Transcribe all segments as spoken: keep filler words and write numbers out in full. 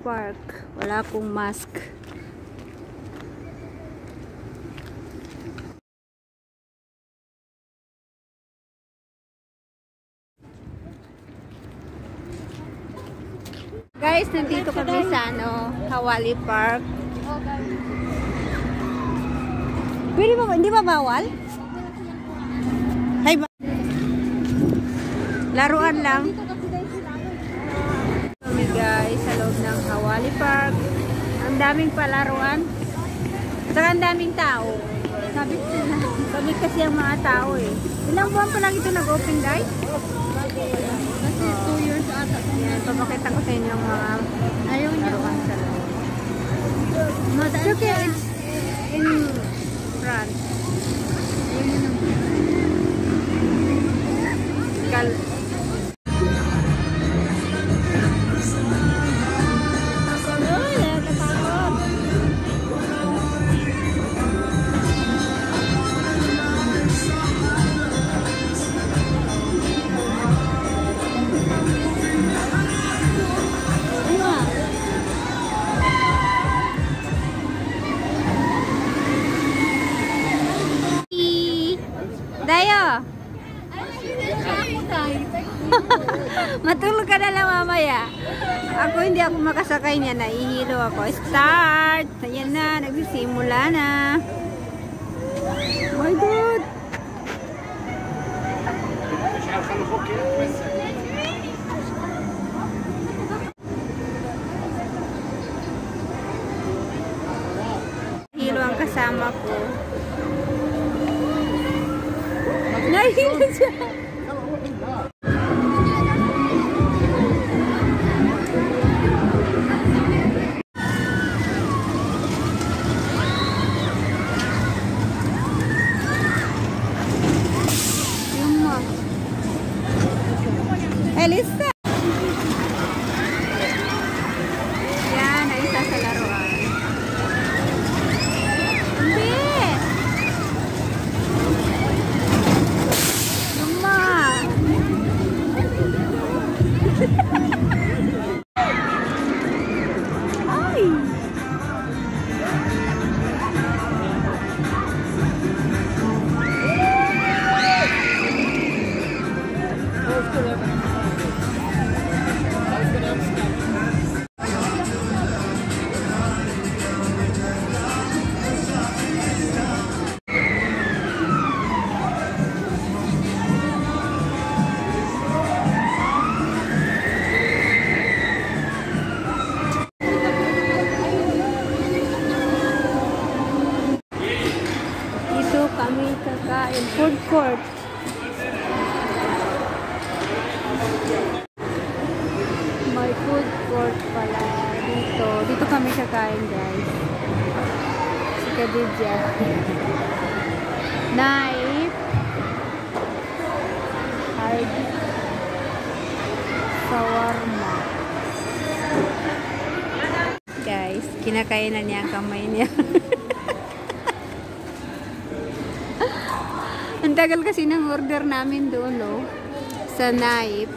Park. Wala akong mask. Guys, nandito kami sa ano, Hawali Park. Pwede ba? Hindi ba bawal? Hay ba? Laruan lang. Kami guys sa loob ng Hawali Park. Ang daming palaruan. Saka ang daming tao. Sabi kami kasi ang mga tao eh. Ilang buwan pa lang ito nag-open guys? Kasi two years ata. Yan, papakita ko sa inyo ang mga ayaw laruan sa loob. It's okay, it's in front. Kal Dayo! Matulog ka na lang mamaya. Ako hindi ako makasakay niya. Nahihilo ako. Start! Ayan na. Nagsisimula na. Oh my God! Nahihilo ang kasama ko. Nahihilo siya. Elisa. Yan, ay isa sa laruan. Hindi. Mama. Ay. Kami kakain food court. May food court pala dito. Dito kami kakain guys. Si Khadija. Naip. Hard. Shawarma. Guys, kinakain na niya ang kamay niya. Ang tagal kasi ng order namin doon, no? Sa Naip.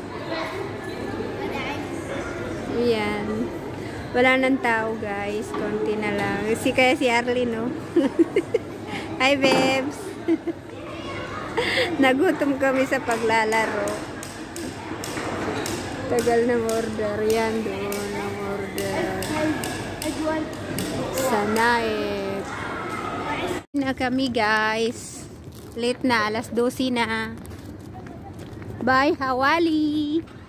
Ayan. Wala nang tao, guys. Konti na lang. Si kaya si Arlene, no? Hi, babes! Nagutom kami sa paglalaro. Tagal ng order. Yan doon ang order. Sa Naip. Na kami, guys. Late na, alas dose na. Bye, Hawali!